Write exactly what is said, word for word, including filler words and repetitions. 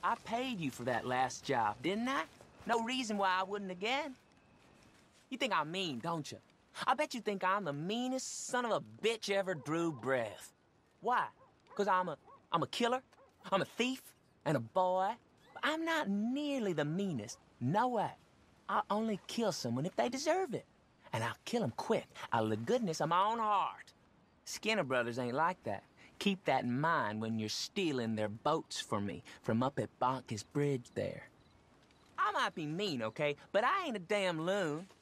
I paid you for that last job, didn't I? No reason why I wouldn't again. You think I'm mean, don't you? I bet you think I'm the meanest son of a bitch ever drew breath. Why? Because I'm a, I'm a killer, I'm a thief, and a boy. But I'm not nearly the meanest. No way. I'll only kill someone if they deserve it. And I'll kill them quick, out of the goodness of my own heart. Skinner Brothers ain't like that. Keep that in mind when you're stealing their boats for me from up at Bacchus Bridge there. I might be mean, okay, but I ain't a damn loon.